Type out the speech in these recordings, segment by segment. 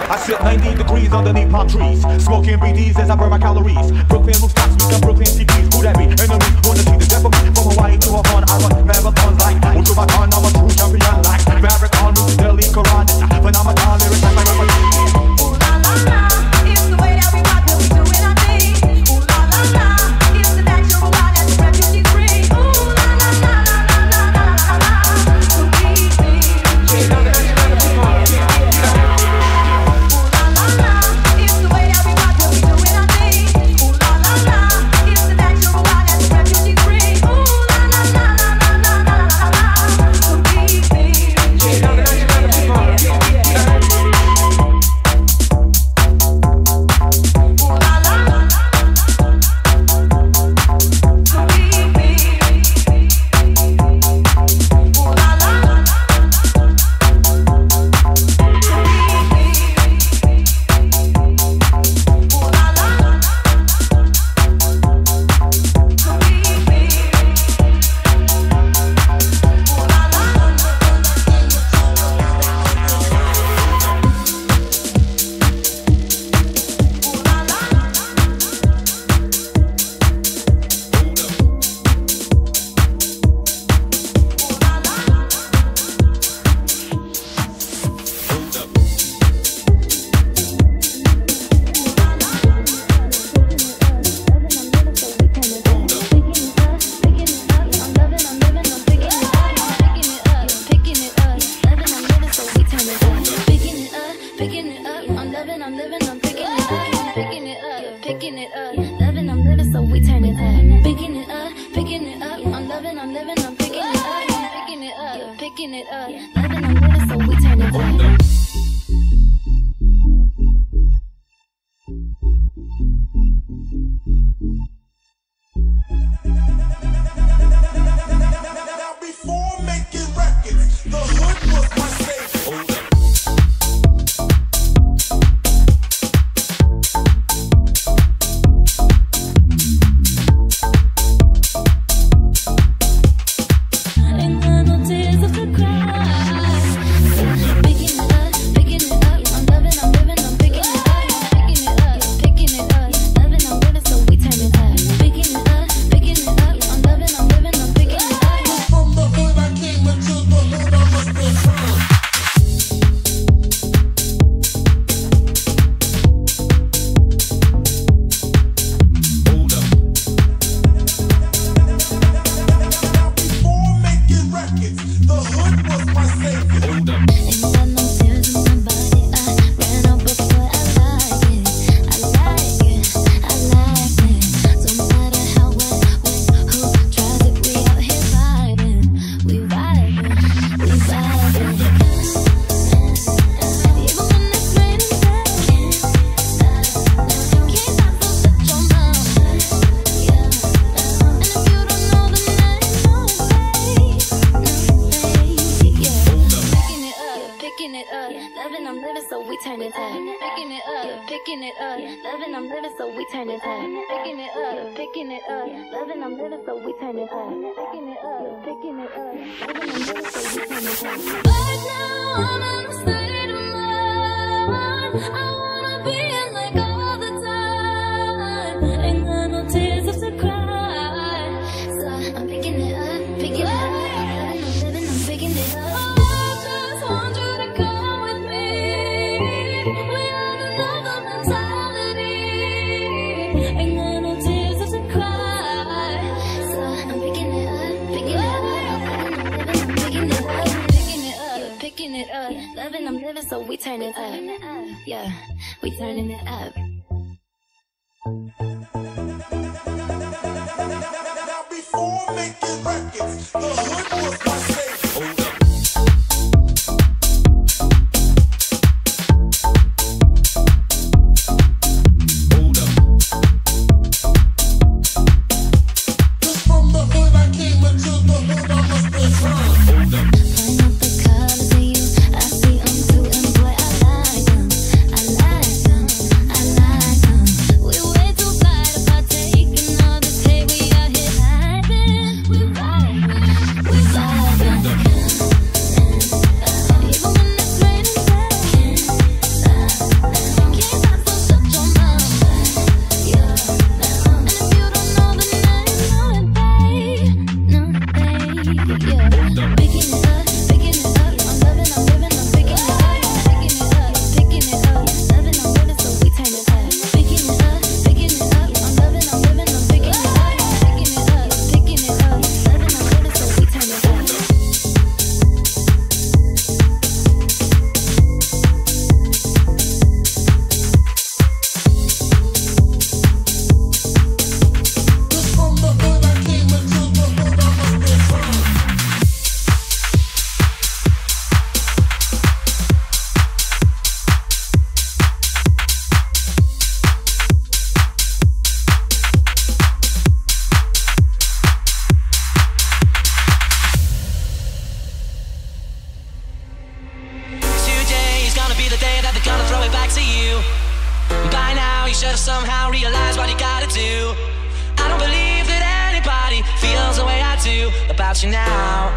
I sit 90 degrees underneath palm trees, smoking BDs as I burn my calories. Brooklyn rooftops, we got Brooklyn TVs. Who that be? Enemies wanna see the death of me. From Hawaii to Havana, I run marathons like that. To my gun, I'm a true champion like Farrakhan, New Delhi, Quran. Phenomenon, lyrics like my repertoire. Ooh la la la, it's the way that we rock when we doing our thing. Ooh la la la, it's the natural wild as the refugee free. Ooh la la la la la la la la la. So we sing. Ooh la la la, it's the way that we rock when we doing our thing. Ooh la la la, it's the natural wild as the refugee free. Ooh la la la la la la la la. So we sing. do about you now.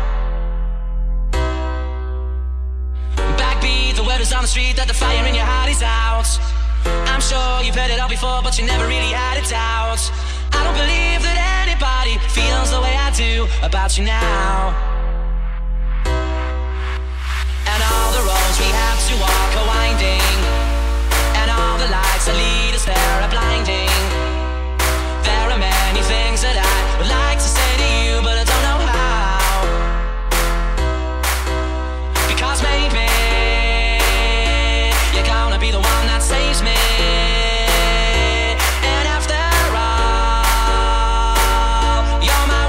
Backbeat, the word is on the street that the fire in your heart is out. I'm sure you've heard it all before, but you never really had it out. I don't believe that anybody feels the way I do about you now. And all the roads we have to walk are winding, and all the lights that lead us there are blinding. There are many things that I would like to say to you, but I don't know how. Because maybe you're gonna be the one that saves me. And after all, you're my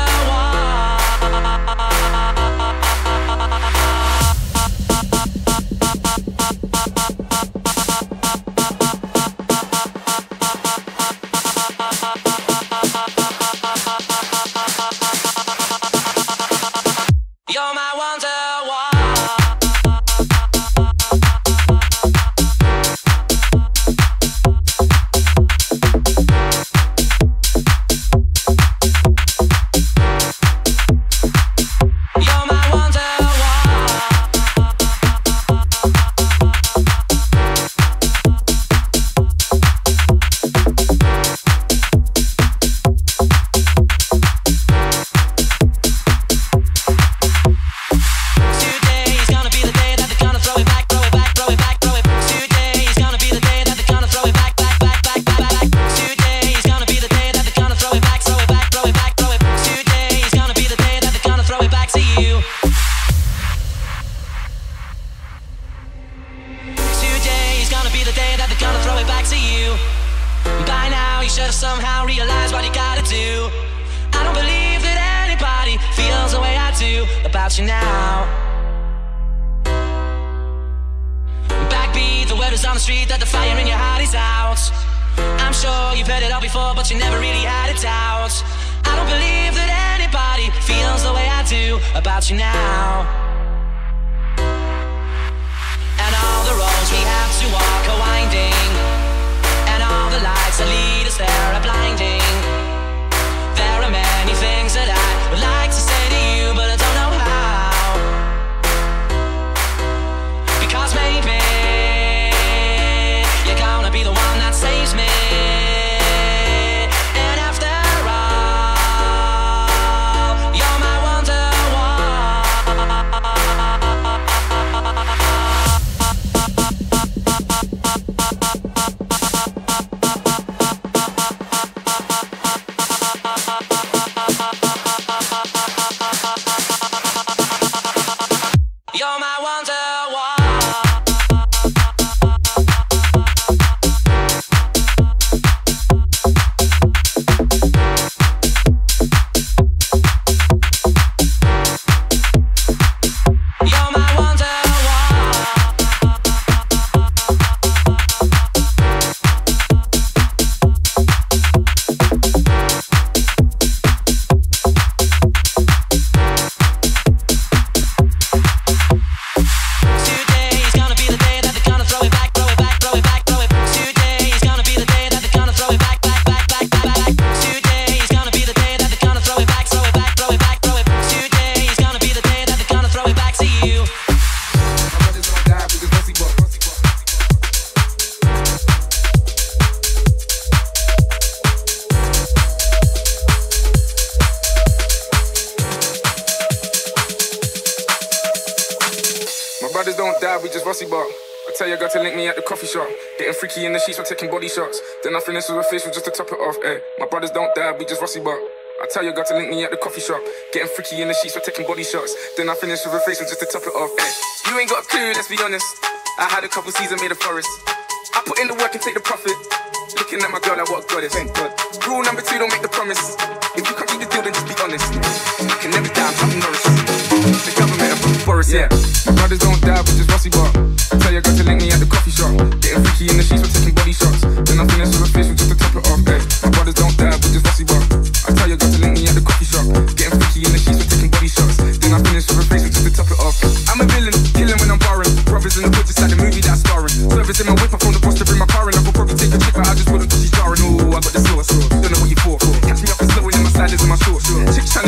In the sheets, we're taking body shots. Then I finish with a facial just to top it off. Ay. My brothers don't die, we just rusty bark. I tell your girl to link me at the coffee shop. Getting freaky in the sheets, we're taking body shots. Then I finish with a facial just to top it off. Ay. You ain't got a clue, let's be honest. I had a couple seasons made a forest. I put in the work and take the profit. Looking at my girl like what God is. Thank God. Rule number 2, don't make the promise. If you can't keep the deal, then just be honest. You can never die, I'm Chuck Norris. The government of Boris, yeah. My brothers don't die, we just rusty bark. I tell your girl to link me at the coffee shop. Getting freaky in the sheets, we're taking body shots. Then I finish with a facial just to top it off. Ay. My brothers don't die, we just rusty bark. I tell your girl to link me at the coffee shop. Getting freaky in the sheets, we're taking body shots. Then I finish with a facial just to top it off. I'm a villain, killing when I'm barring. Brothers in the hood, just like the movie that's starring. Service in my whip, I phone the boss to bring my car in. I could probably take a chick, but I just wouldn't cause she's jarring. Ooh, I got the sauce. Don't know what you for. Catch me up and slowing in my sliders and my shorts. Chicks trying to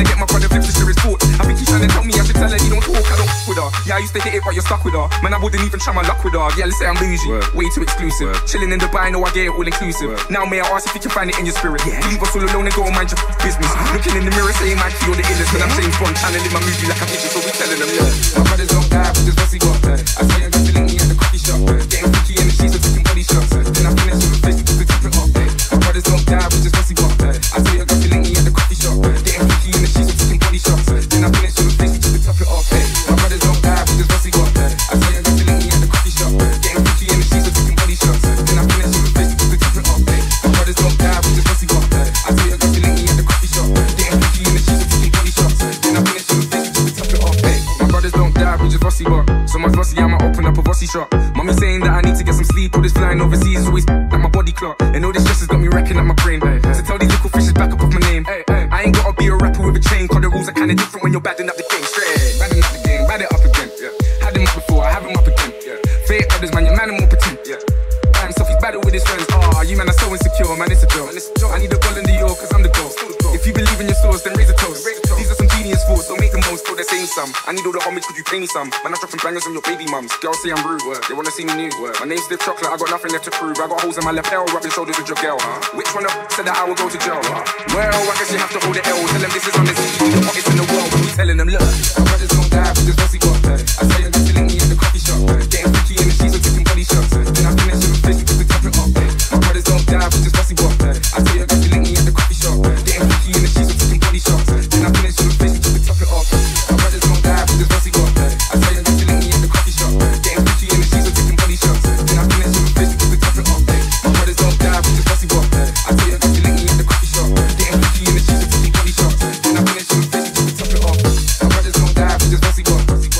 get my brother flips to share his thoughts. I think he's trying to tell me I should tell her he don't talk, I don't f with her. Yeah, I used to hit it, but you're stuck with her. Man, I wouldn't even try my luck with her. Yeah, let's say I'm bougie, way too exclusive. Chilling in Dubai, know I get it all inclusive. Now may I ask if you can find it in your spirit? Leave us all alone and go and mind your business. Looking in the mirror saying, man, you're the illest. When I'm James Bond, trying to live my movie like I'm Idris, so we telling them, my brothers don't die, but just what's he got? I swear I got to link me at the coffee shop. Getting freaky in the sheets of taking body shots. Then I finish with a face to top it off. My brothers don't die, but just what's he got? I swear I got to link me at the coffee shop. Getting freaky in the sheets of taking body shots. Then I finish with a face to top it off. My brothers don't die, but just what's he got? I swear I got to link me at the coffee shop. Getting freaky in the sheets of taking body shots. Then I finish with a face to top it off. My brothers don't die, but just what's he got? I swear I got to link me at the coffee shop. Getting freaky in the sheets of taking body shots. Then I finish with a face to top it off. My brothers don't die, but just what's he got? So much Vossi, I'ma open up a Vossi shop. Mommy saying that I need to get some sleep. All this flying overseas is always like my body clock. And all this stress has got me wrecking up my brain. So tell these little fishes back up off my name. I ain't gotta be a rapper with a chain, cause the rules are kinda different when you're badding up the game. Straight, badding up the game, bad it up again. Had him up before, I have him up again. Fake brothers, man, your man, I'm more pretend. By himself, he's battle with his friends. You man are so insecure, man, it's a joke. I need a ball in the York, cause I'm the goal. If you believe in your source, then raise a toast. These are some genius thoughts, so make the most, so they're saying some. I need all the homage, could you pay me some? Man, I'm dropping bangers on your baby mums. Girls say I'm rude, they wanna see me new. My name's Stiff Chocolate, I got nothing left to prove. I got holes in my lapel, rubbing shoulders with your girl. Which one up said that I will go to jail? Well, I guess you have to hold the L. Tell them this is on the TV, the hottest in the world. We telling them, look, my brothers don't die, but just what's he got? I say I got to link me at the coffee shop. Getting freaky in the sheets of taking body shots. Then I finish with a face to top it off. My brothers don't die, but just what's he got? I say I got to link me at the coffee shop. Getting freaky in the sheets of taking body shots. Then I finish with a face to top it off. My brothers don't die, but just what's he got? I say I got to link me at the coffee shop. Getting freaky in the sheets of taking body shots. Then I finish with a face to top it off. My brothers don't die, but just what's he got? I say I got to link me at the coffee shop. Getting freaky in the sheets of taking body shots. Then I finish with a face to top it off. My brothers don't die, but just what's he got?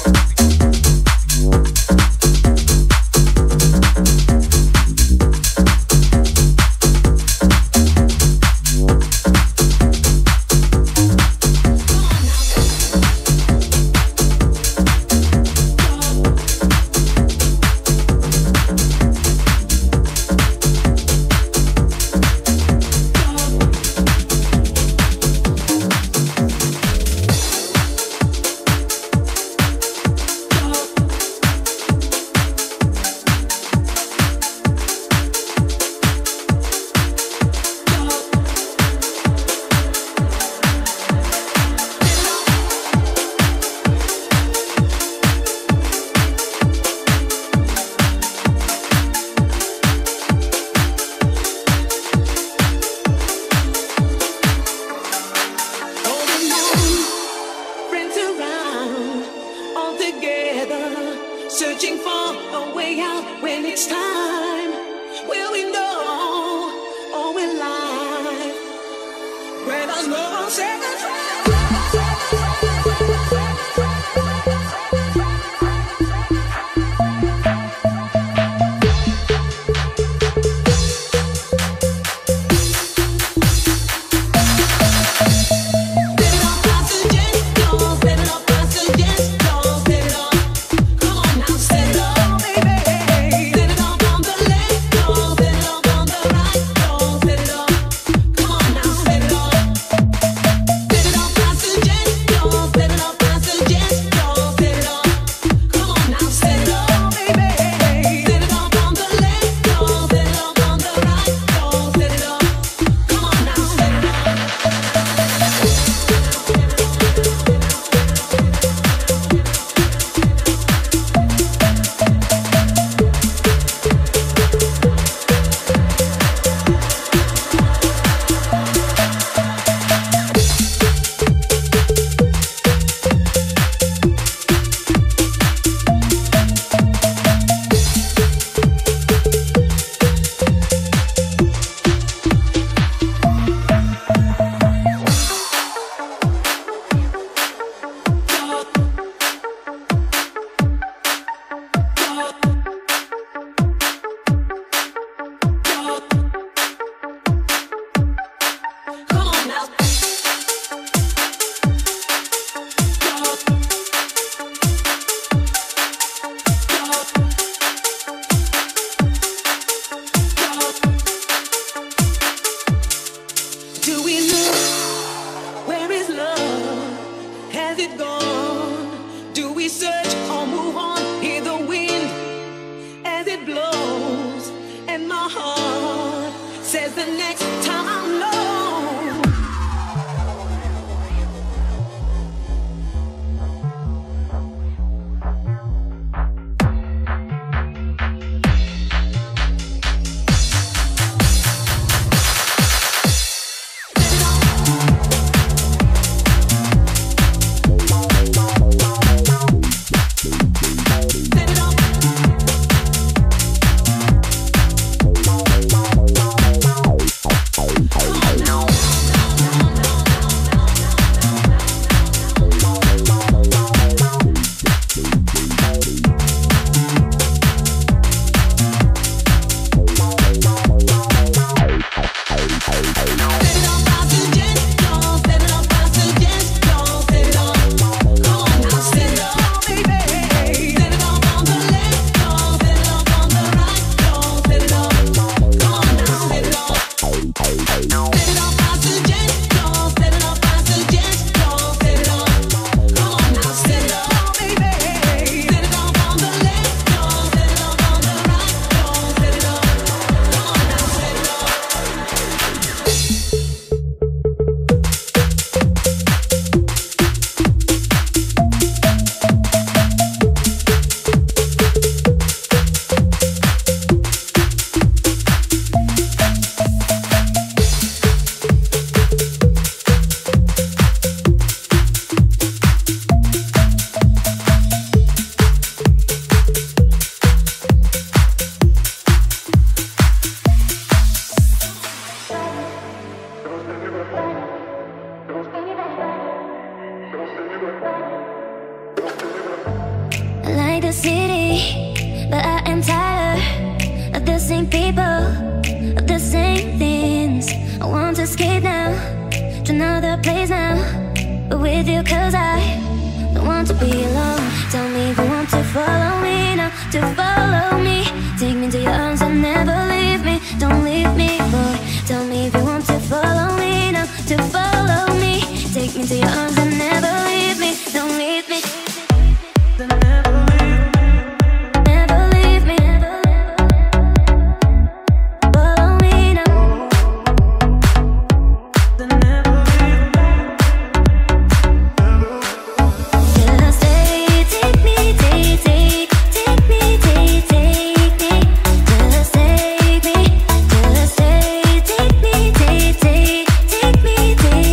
Searching for a way out when it's time. Will we know or will lie? When there's no second Has it gone? Do we search or move on? Hear the wind as it blows, and my heart says the next time I'm low. I like the city, but I am tired of the same people, of the same things. I want to escape now, to another place now, but with you, cause I don't want to be alone. Tell me if you want to follow me now, to follow me. Take me to your arms and never leave me, don't leave me, boy. Tell me if you want to follow me now, to follow me. Take me to your arms and never leave me, don't leave me. Take me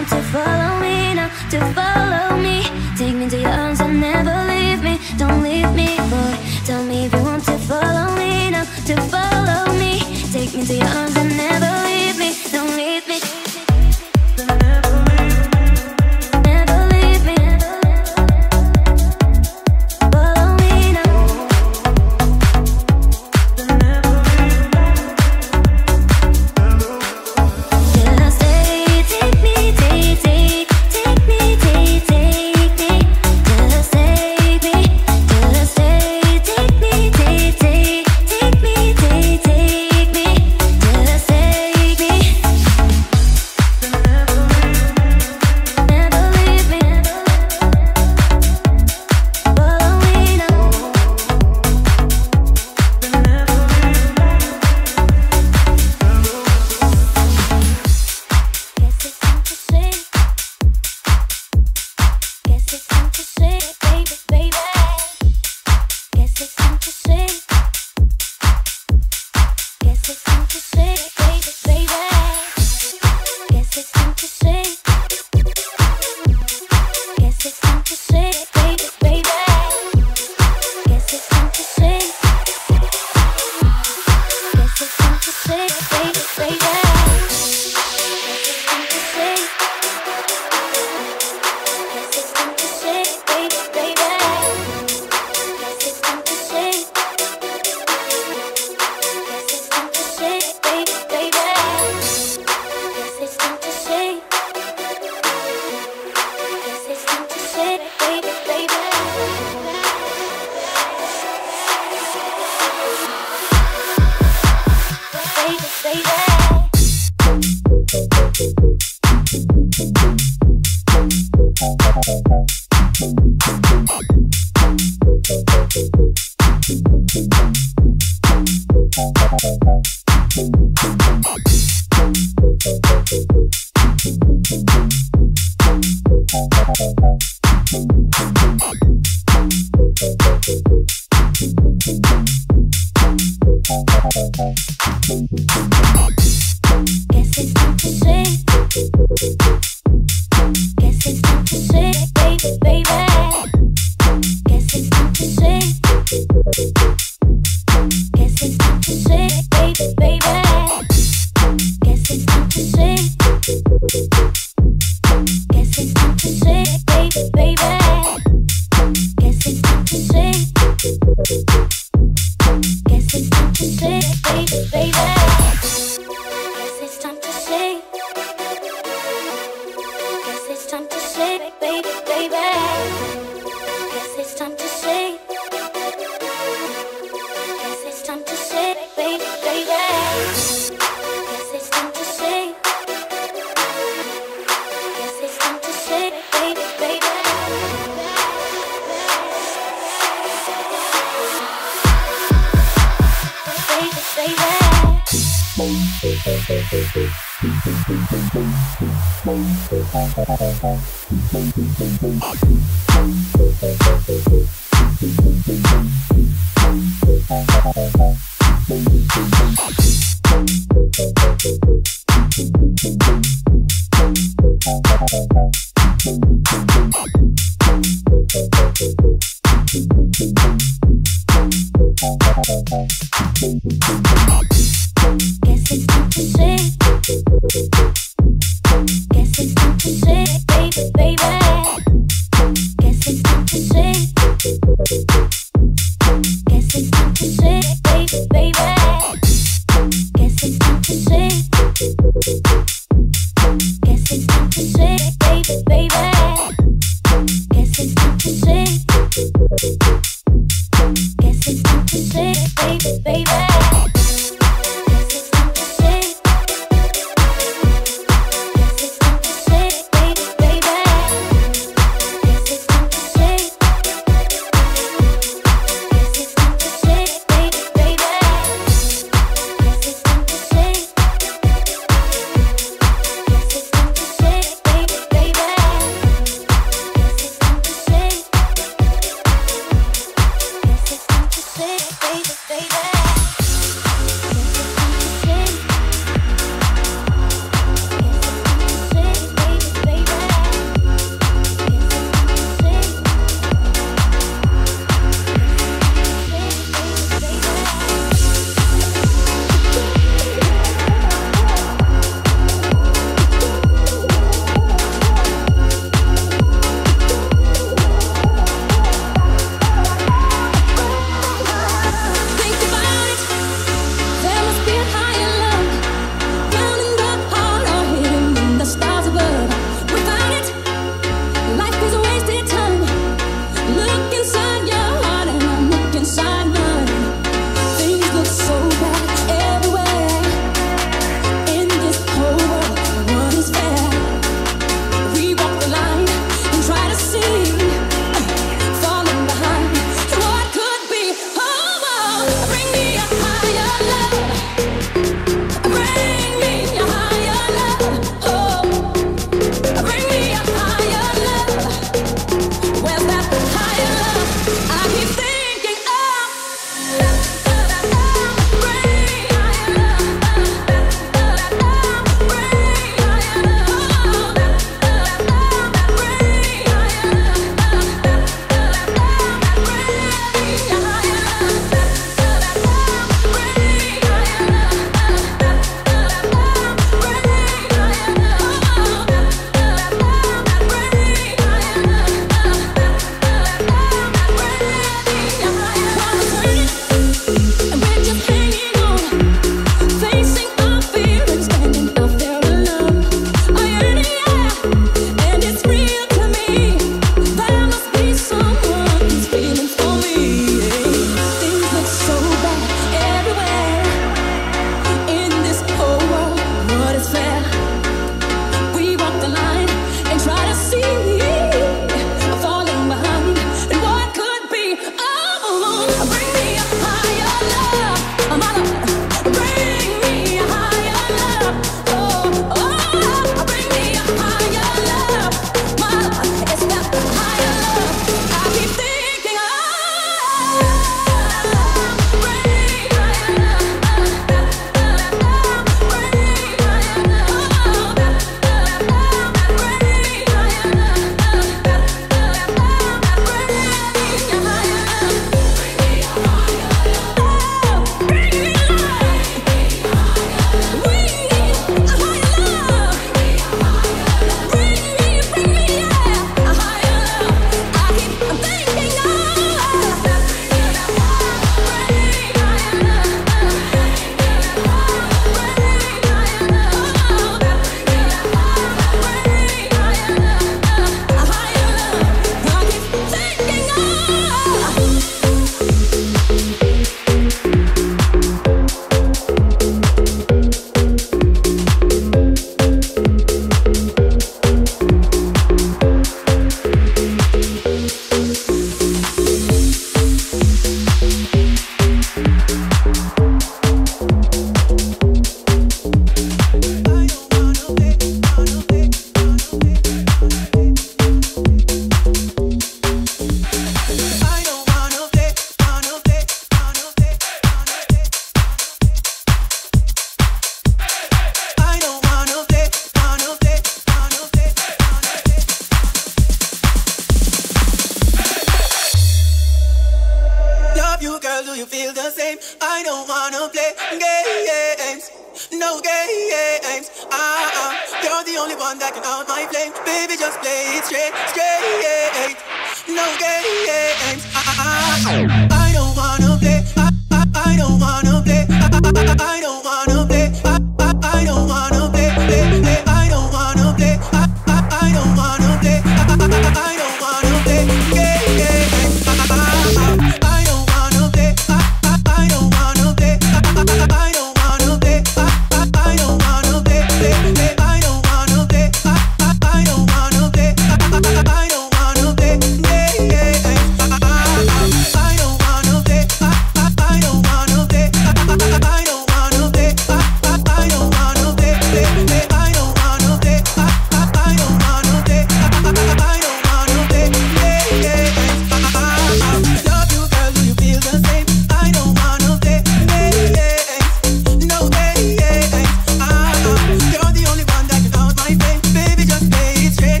same. I don't wanna play games. No games. You're the only one that can out my flame. Baby, just play it straight. No games. I don't wanna play. I don't wanna play. I don't wanna play. I don't wanna play. I don't wanna play. I don't wanna play. I don't wanna play games. I don't wanna play. I don't wanna play. I don't wanna play. I don't wanna play. I don't wanna play. I don't wanna play. I don't wanna play games. I don't wanna play. I don't wanna play. I don't wanna play. I don't wanna play. I don't wanna play. I don't wanna play. I don't wanna play games. Love you, girl. Do you feel the same? I don't wanna play games. No games. You're the only one that can out my flame. Baby, just play it straight.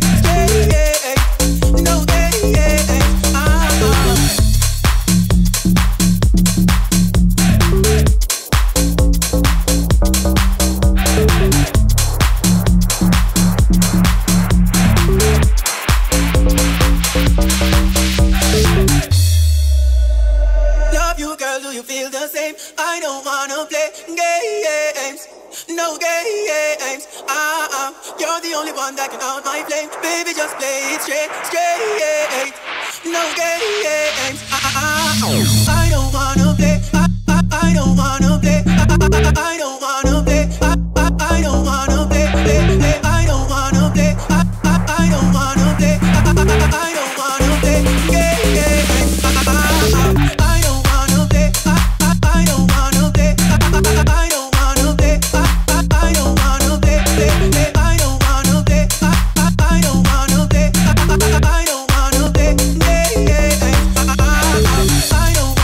No games. Love you, girl, do you feel the same? I don't wanna play games. No games. You're the only one that can out my flame. Baby, just play it straight. No games. I don't wanna play. I don't wanna play. I don't wanna play. I don't wanna play. I don't wanna play. I don't wanna play. I don't wanna play games. I don't wanna play. I don't wanna play. I don't wanna play. I don't wanna play. I don't wanna play. I don't wanna play. I don't wanna play games. I don't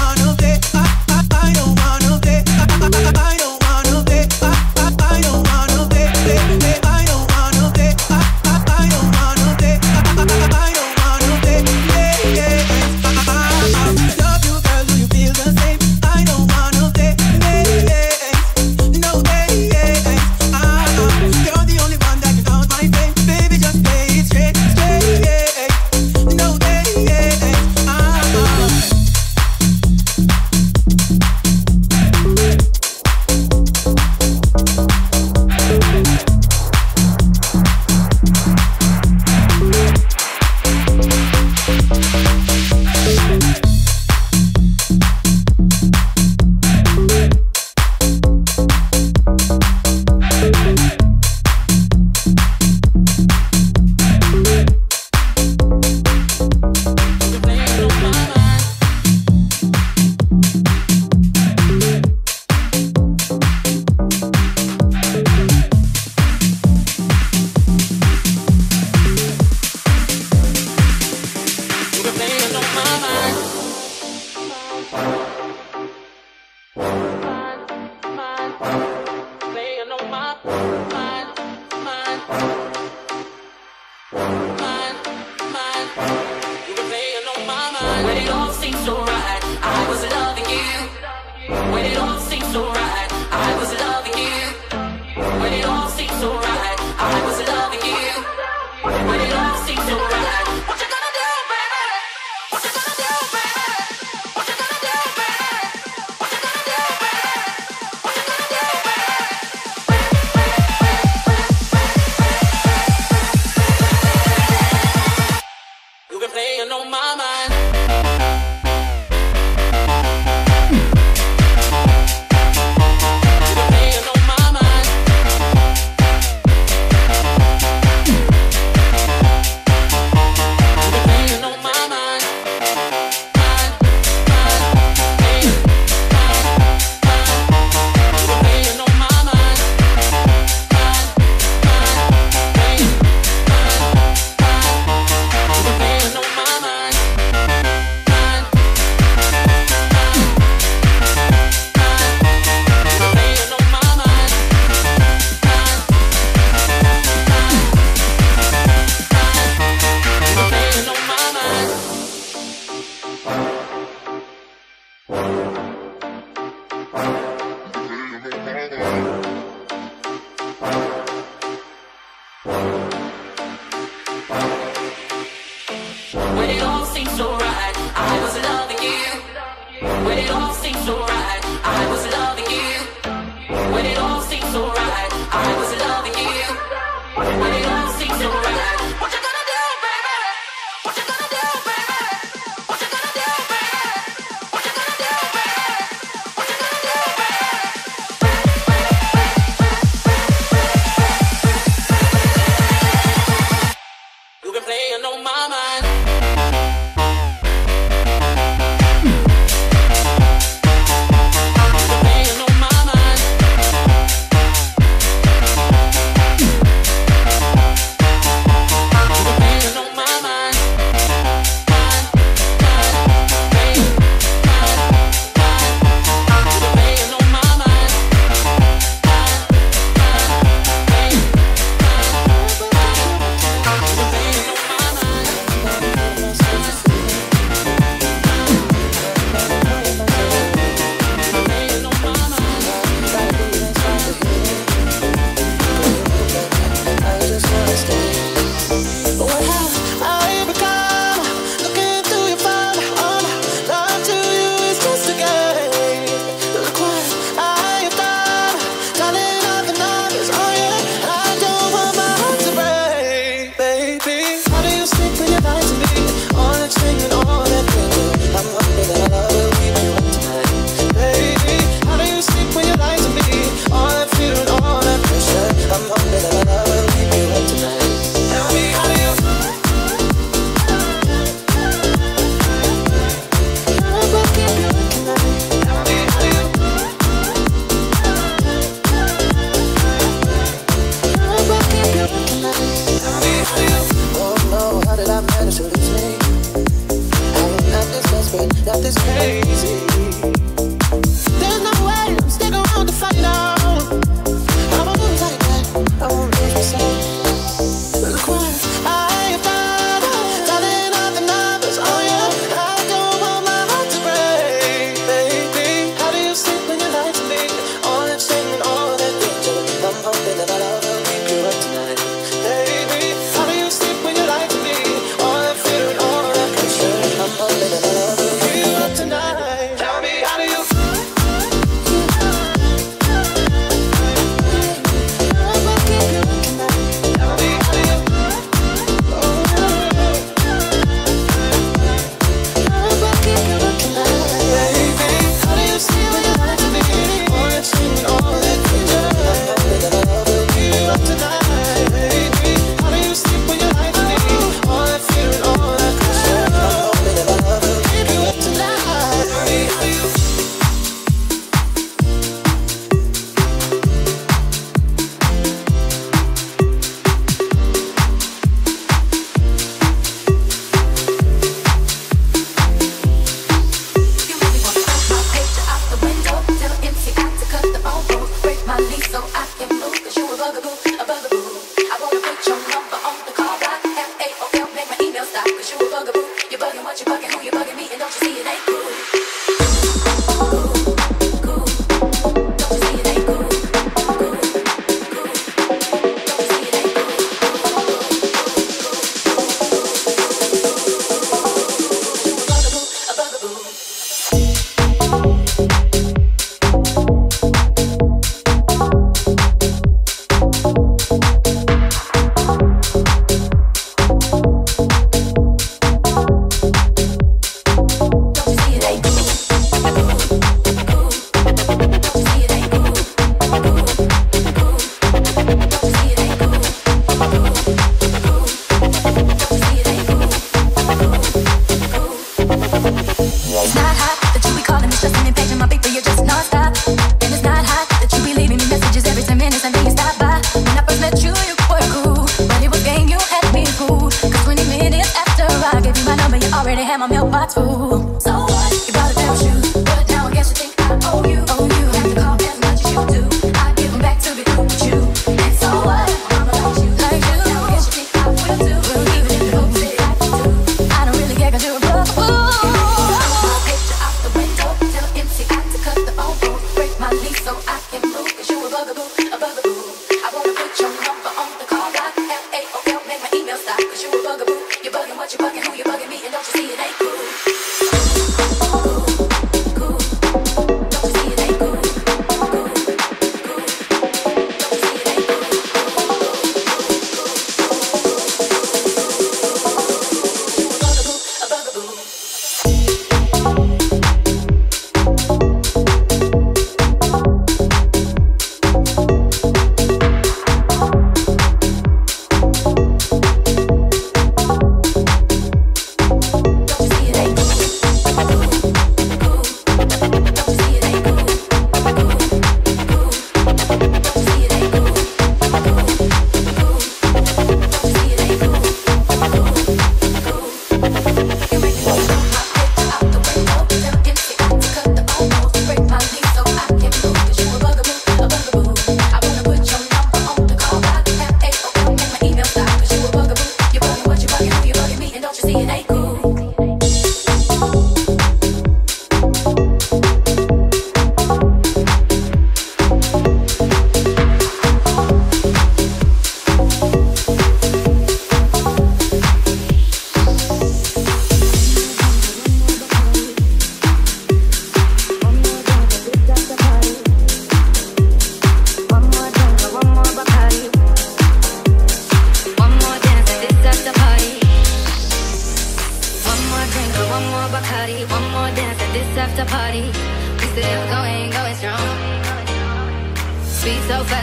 Who you bugging, what you bugging, who you bugging me, and don't you see it ain't cool?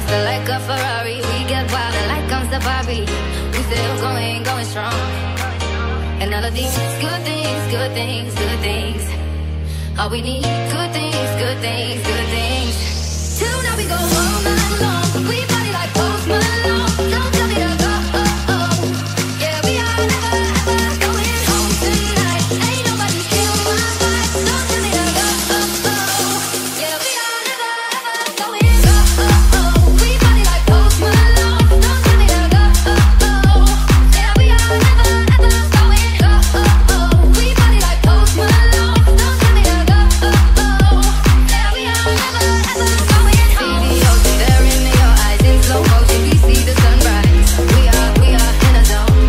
faster like a Ferrari. We get wilder like on safari. We still going, going strong. And all of these good things, good things, good things. All we need, good things, good things, good things. Tonight we go all night long. We party like Post Malone. Don't tell me to go. Yeah, we are never ever going home tonight. Ain't nobody kill my vibe. Don't tell me to go. Yeah, we are never ever going home. We party like Post Malone. Don't tell me to go. Yeah, we are never ever going home. We party like Post Malone. Don't tell me to go. Yeah, we are never ever going home. See the ocean there in your eyes in slow motion. We see the sunrise. We are in a zone.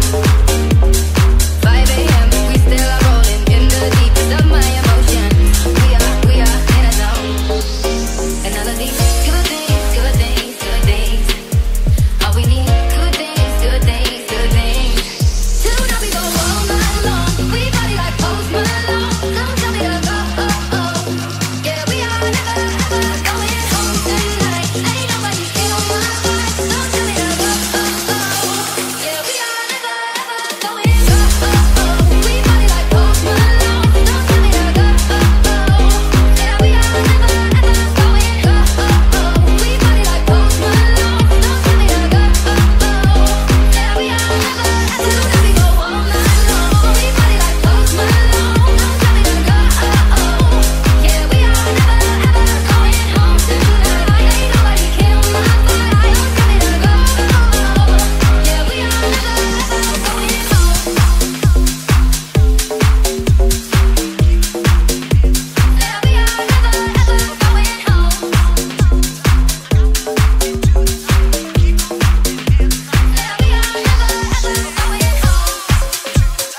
5 a.m. we still are rolling in the deepest of my emotion. We are in a zone. And all of these good things, good things, good things. All we need, good things, good things, good things. Tonight we go all night long. We party like Post Malone. Don't tell me to go. Yeah, we are never ever going home tonight. Ain't nobody steal my vibe. Don't tell me to go. Yeah, we are never ever going home. We party like Post Malone. Don't tell me to go. Yeah, we are never ever going home. We party like Post Malone. Don't tell me to go. Yeah, we are never ever. Tonight we go all night long. We party like Post Malone. Don't tell me to go. Yeah, we are never ever going home tonight. Ain't nobody kill my vibe. Don't tell me to go. Yeah, we are never ever going home. Yeah, we are never ever going home. Yeah, we are never ever going home.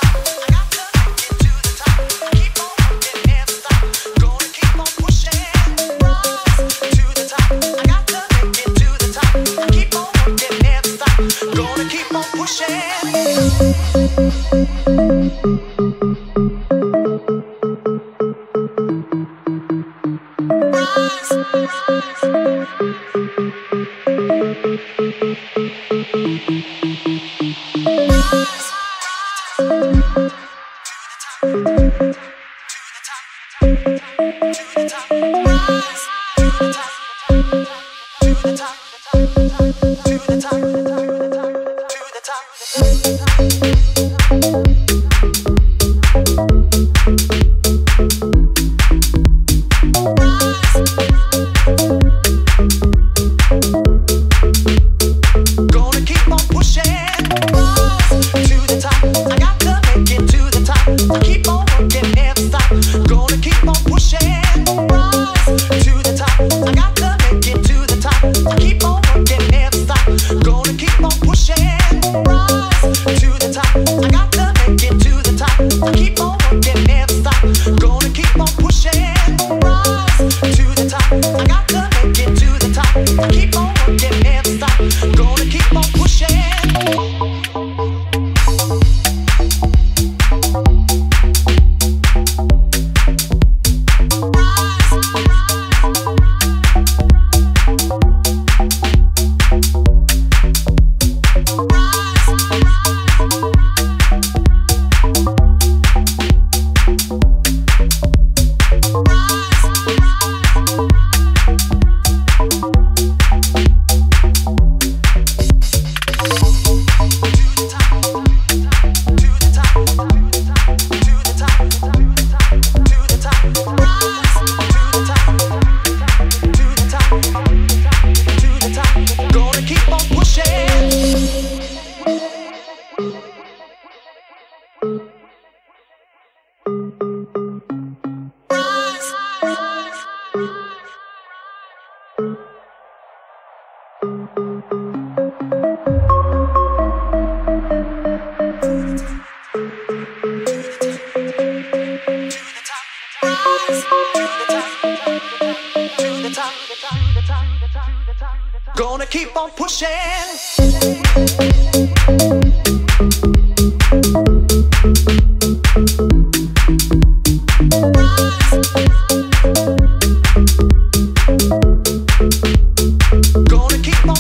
Gonna keep on pushing. Gonna keep on pushing. Rise to the top. I got to make it to the top. Keep on working, never stop. Gonna keep on pushing. Rise to the top. I got to make it to the top. Keep on working, never stop. Gonna keep on pushing. Rise to the top. I got to make it to the top. Keep on working, never stop. Gonna keep on pushing. Rise to the top. I got to make it to the top. Keep on working, never stop. Gonna keep on pushing. Gonna keep on pushing. Gonna keep on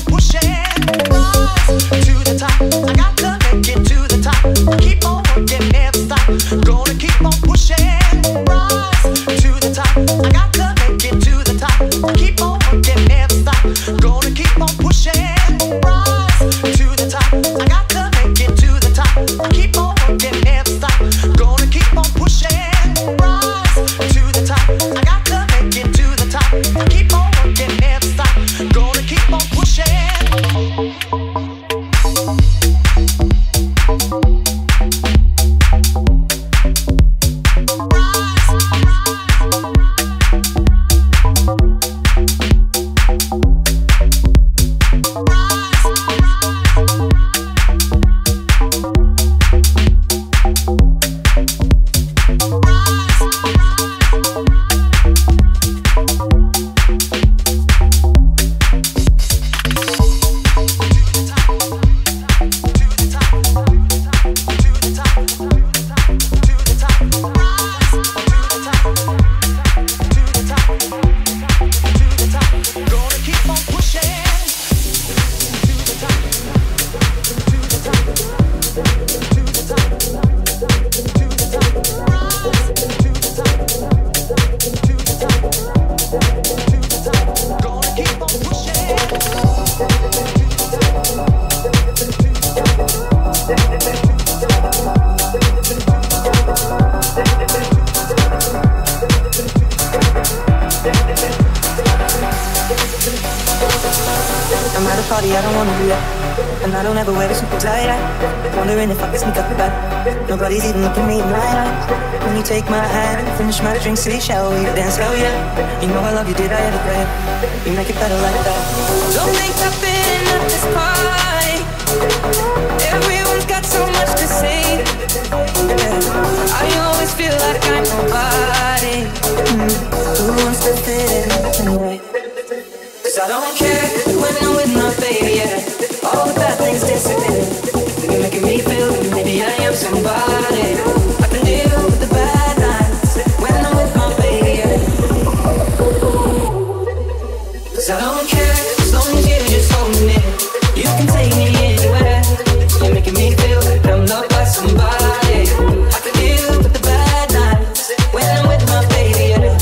party, I don't wanna do that. And I don't ever wear a suit and tie. Wondering if I can sneak up the back. Nobody's even looking me in my eyes. When you take my hand and finish my drink, say, shall we dance? Hell yeah. You know I love you, did I ever pray? You make it better like that. Don't think I've been at this party. Everyone's got so much to say. Yeah. I always feel like I'm nobody. Who wants to fit in anyway? Cause I don't care when I'm with my baby, yeah. All the bad things disappear. You're making me feel that maybe I am somebody. I can deal with the bad nights when I'm with my baby, yeah. Cause I don't care as long as you just hold me near. You can take me anywhere. You're making me feel like I'm loved by somebody. I can deal with the bad nights when I'm with my baby, yeah.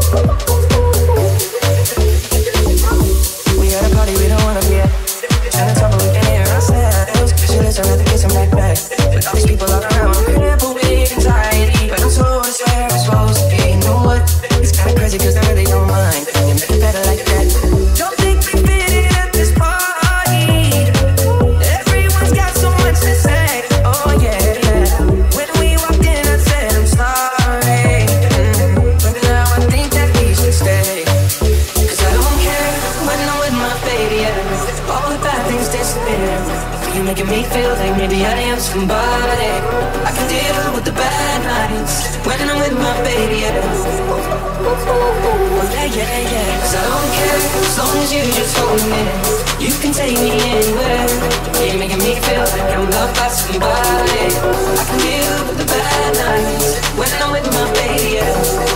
We at a party we don't wanna be at. Trying to talk but we can hear ourselves. Specialists, I'd rather kiss them right back. With all these people all around, I'm crippled with anxiety, but I'm told it's where it's supposed to be. You know what? It's kinda crazy cause I really don't mind. You make it better like that. Don't think we fit in at this party. Everyone's got so much to say. Oh yeah, yeah. When we walked in I said I'm sorry. But now I think that we should stay. Cause I don't care when I'm with my baby, yeah. All the bad things disappear. You're making me feel like maybe I am somebody. I can deal with the bad nights when I'm with my baby, yeah. Oh yeah, yeah, yeah. Cause I don't care as long as you just hold me. You can take me anywhere. You're making me feel like I'm loved by somebody. I can deal with the bad nights when I'm with my baby, yeah.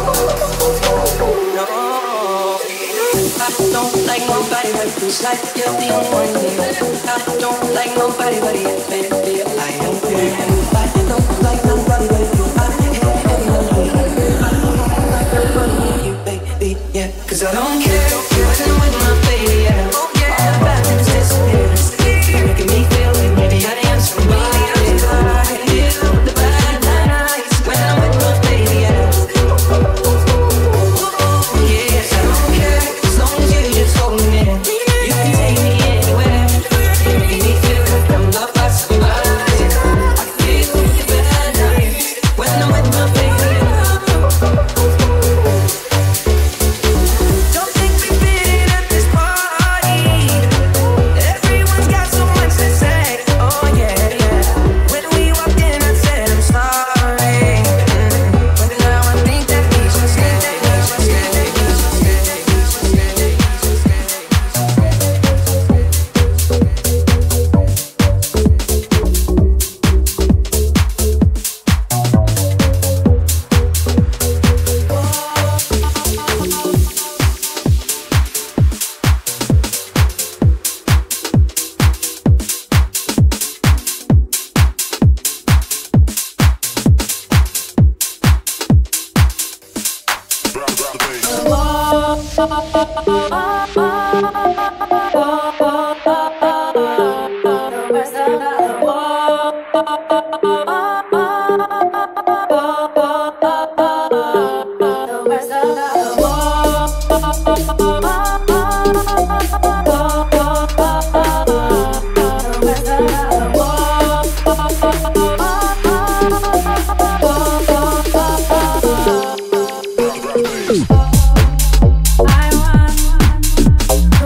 No, I don't like nobody but you. Like you're the only one here. I don't like nobody but you, baby. I am here. I don't like nobody but you. I hate everyone here. I don't like nobody but you, baby. Yeah, cause I don't care when I'm with my baby. Yeah, all the bad things disappear. You're making me feel like maybe I am somebody. I can deal with the bad nights when I'm with my baby. Yeah. Yes, I don't care as long as you just hold me. You can take me anywhere. You're making me feel like I'm loved by somebody. I can deal with the bad nights when I'm with my baby. Don't think we fit in at this party. Everyone's got so much to say. Oh yeah, yeah. When we walked in I said I'm sorry. But now I think that we should stay.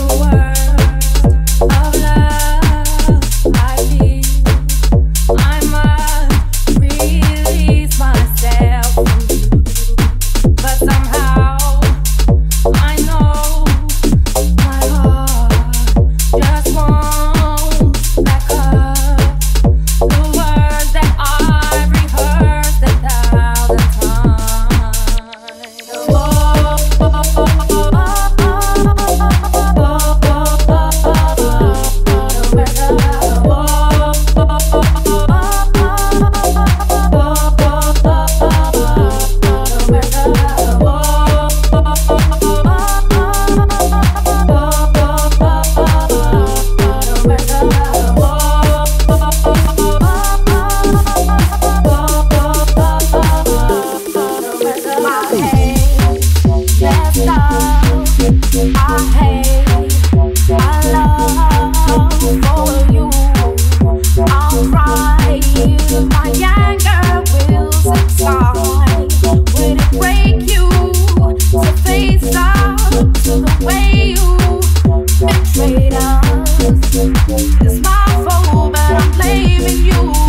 I'm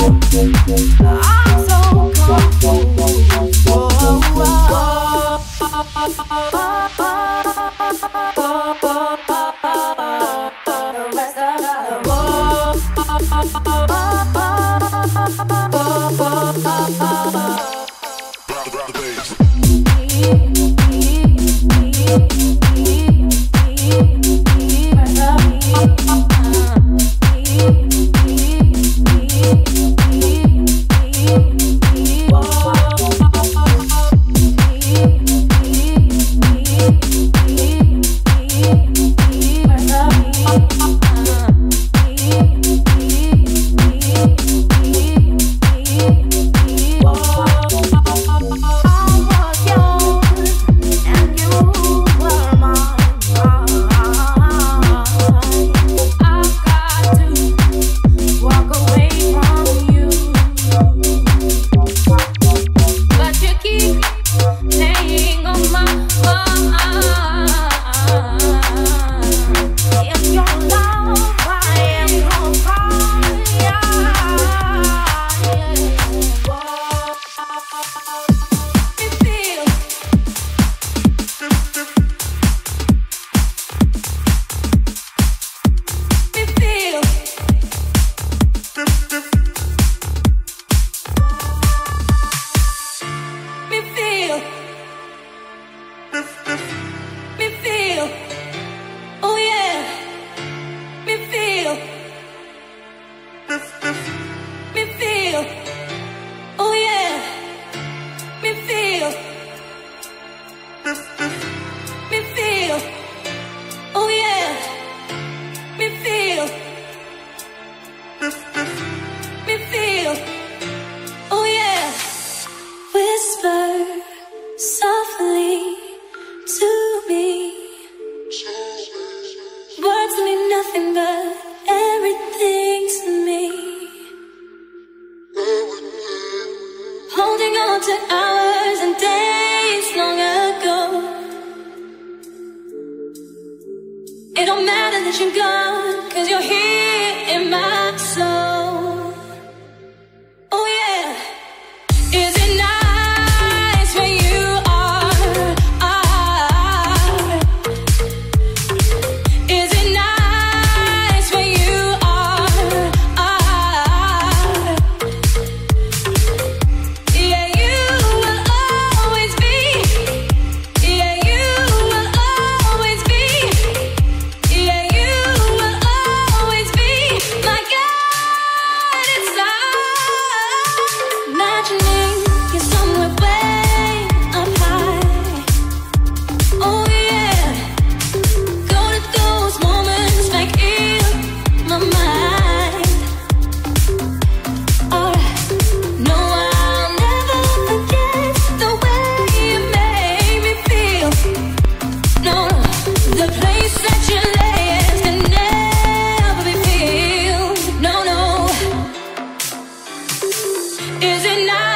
Is it not?